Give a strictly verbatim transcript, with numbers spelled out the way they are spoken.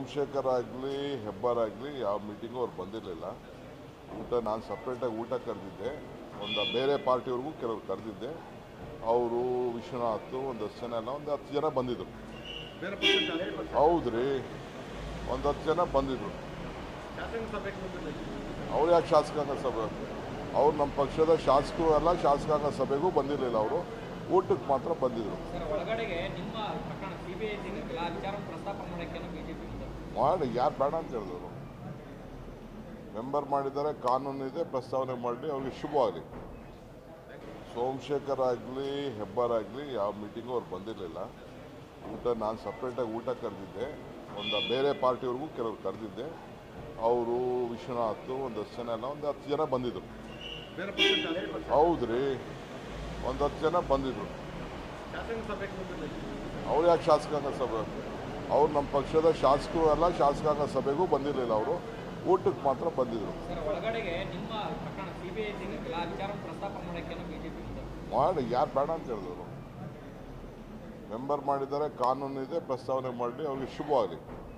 ಸೋಮಶೇಖರ್ ಆಗಲಿ ಹೆಬ್ಬಾರ್ ಆಗಲಿ ಯಾವ ಮೀಟಿಂಗು ಅವ್ರು ಬಂದಿರಲಿಲ್ಲ. ಊಟ ನಾನು ಸಪ್ರೇಟಾಗಿ ಊಟ ಕರೆದಿದ್ದೆ. ಒಂದು ಬೇರೆ ಪಾರ್ಟಿಯವ್ರಿಗೂ ಕೆಲವ್ರು ಕರೆದಿದ್ದೆ. ಅವರು ವಿಶ್ವನಾಥ್ ಒಂದಷ್ಟು ಜನ ಎಲ್ಲ ಒಂದು ಹತ್ತು ಜನ ಬಂದಿದ್ರು. ಹೌದ್ರಿ, ಒಂದು ಹತ್ತು ಜನ ಬಂದಿದ್ರು. ಅವ್ರು ಯಾಕೆ ಶಾಸಕಾಂಗ ಸಭೆ? ಅವ್ರು ನಮ್ಮ ಪಕ್ಷದ ಶಾಸಕರು ಅಲ್ಲ, ಶಾಸಕಾಂಗ ಸಭೆಗೂ ಬಂದಿರಲಿಲ್ಲ. ಅವರು ಊಟಕ್ಕೆ ಮಾತ್ರ ಬಂದಿದ್ರು. ಮಾಡಿ ಯಾರು ಬೇಡ ಅಂತ ಹೇಳಿದ್ರು. ಮೆಂಬರ್ ಮಾಡಿದ್ದಾರೆ, ಕಾನೂನಿದೆ, ಪ್ರಸ್ತಾವನೆ ಮಾಡಿ ಅವ್ರಿಗೆ ಶುಭವಾಗಲಿ. ಸೋಮಶೇಖರ್ ಆಗಲಿ ಹೆಬ್ಬಾರ್ ಆಗಲಿ ಯಾವ ಮೀಟಿಂಗು ಅವ್ರು ಬಂದಿರಲಿಲ್ಲ. ಊಟ ನಾನು ಸಪ್ರೇಟಾಗಿ ಊಟ ಕರೆದಿದ್ದೆ. ಒಂದು ಬೇರೆ ಪಾರ್ಟಿಯವ್ರಿಗೂ ಕೆಲವ್ರು ಕರೆದಿದ್ದೆ. ಅವರು ವಿಶ್ವನಾಥ್ ಒಂದಷ್ಟು ಜನ ಎಲ್ಲ ಒಂದು ಹತ್ತು ಜನ ಬಂದಿದ್ರು. ಹೌದ್ರಿ, ಒಂದು ಹತ್ತು ಜನ ಬಂದಿದ್ರು. ಅವ್ರು ಯಾಕೆ ಶಾಸಕಾಂಗ ಸಭೆ? ಅವ್ರು ನಮ್ಮ ಪಕ್ಷದ ಶಾಸಕರು ಅಲ್ಲ, ಶಾಸಕಾಂಗ ಸಭೆಗೂ ಬಂದಿರಲಿಲ್ಲ. ಅವರು ಊಟಕ್ಕೆ ಮಾತ್ರ ಬಂದಿದ್ರು. ಮಾಡಿ ಯಾರು ಬೇಡ ಅಂತ ಹೇಳಿದ್ರು. ಮೆಂಬರ್ ಮಾಡಿದ್ದಾರೆ, ಕಾನೂನಿದೆ, ಪ್ರಸ್ತಾವನೆ ಮಾಡಿ ಅವ್ರಿಗೆ ಶುಭವಾಗಲಿ.